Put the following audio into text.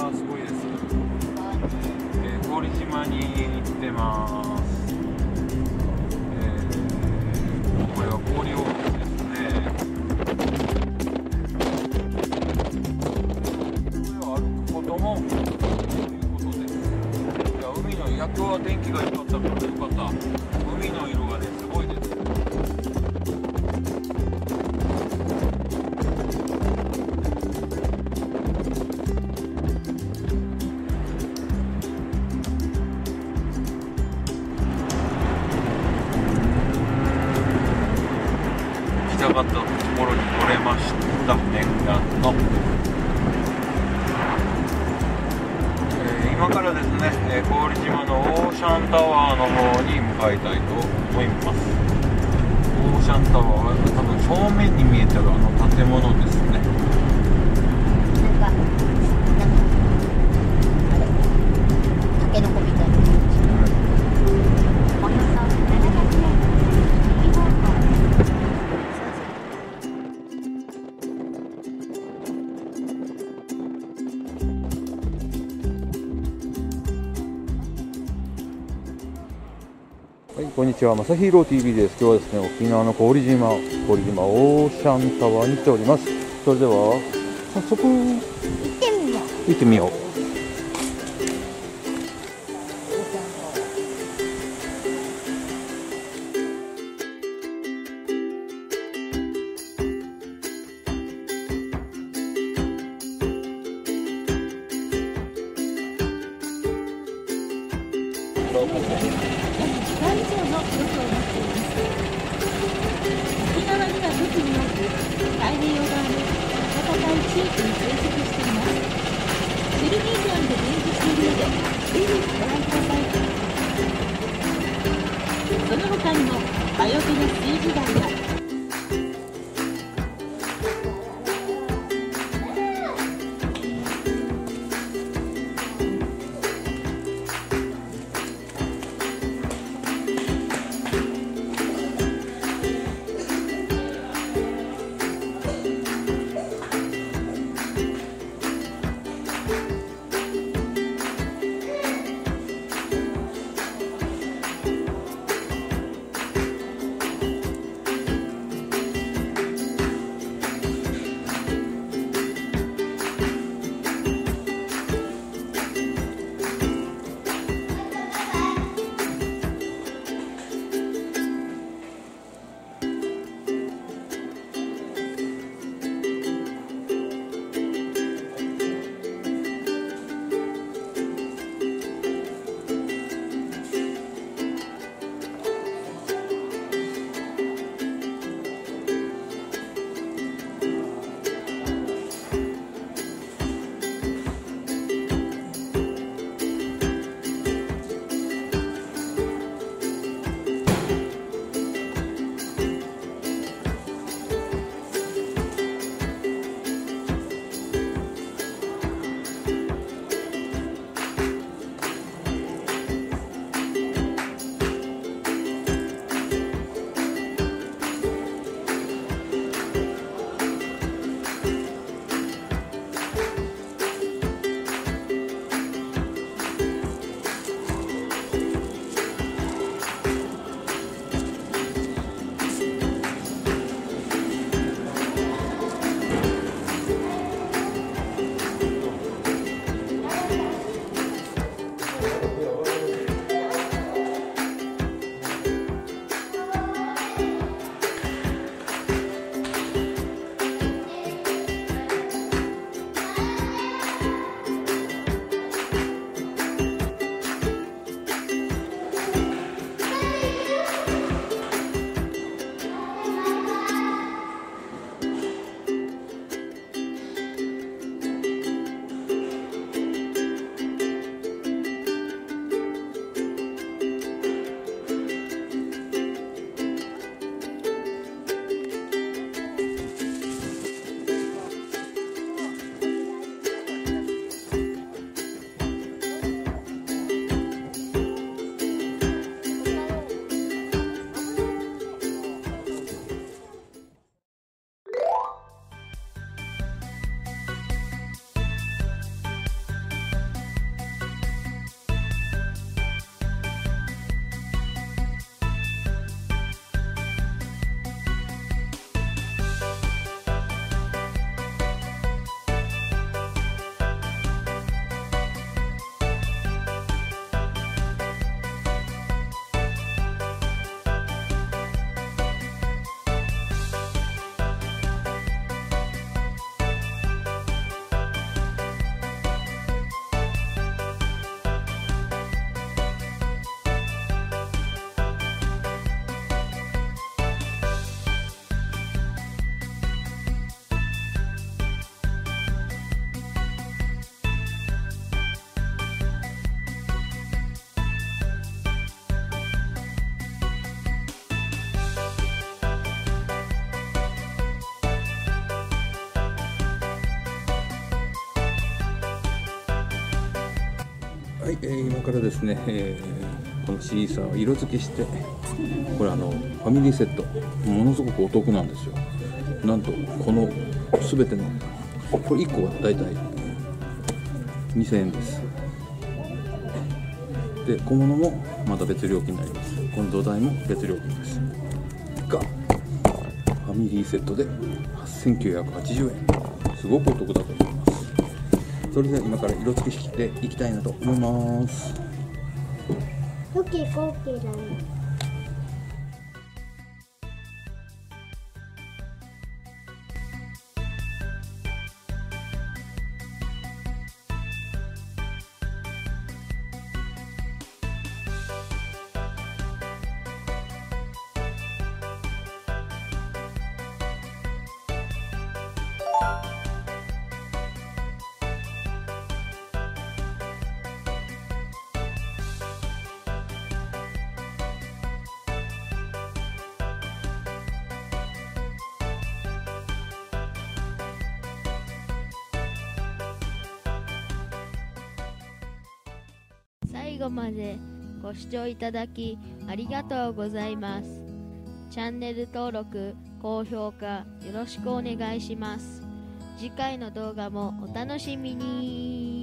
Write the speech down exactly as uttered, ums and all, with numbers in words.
はすごいです。えー、郡島に行ってます。えー、これは氷をですね。これを歩くこともということです。いや、海の、いや、今日は天気が良かったから良かった。海の色がね、すごいです。行きたかったところに来れました。念願の、えー、今からですね、えー、郡島のオーシャンタワーの方に向かいたいと思います。オーシャンタワーは多分正面に見えてるあの建物ですね。 なんか、なんか、あれ、タケノコみたいな。およそななひゃくメートル、右方向。 はい、こんにちは、まさひろ ティーブイ です。今日はですね、沖縄の郡島、郡島オーシャンタワーに来ております。それでは早速行ってみよう。行ってみよう。 以上の記録を持っています。沖縄には特に多く太平洋側の暖かい地域に生息しています。シェルミュージアムで展示しているのでぜひご覧ください。その他にも魔除けの数字台やはい、えー、今からですね、えー、このシーサーを色付けして、これあのファミリーセットものすごくお得なんですよ。なんとこのすべてのこれいっこがだいたいにせんえんです。で小物もまた別料金になります。この土台も別料金ですが、ファミリーセットではっせんきゅうひゃくはちじゅうえん、すごくお得だと思います。それでは今から色付けしていきたいなと思います。 最後までご視聴いただきありがとうございます。チャンネル登録、高評価よろしくお願いします。次回の動画もお楽しみに。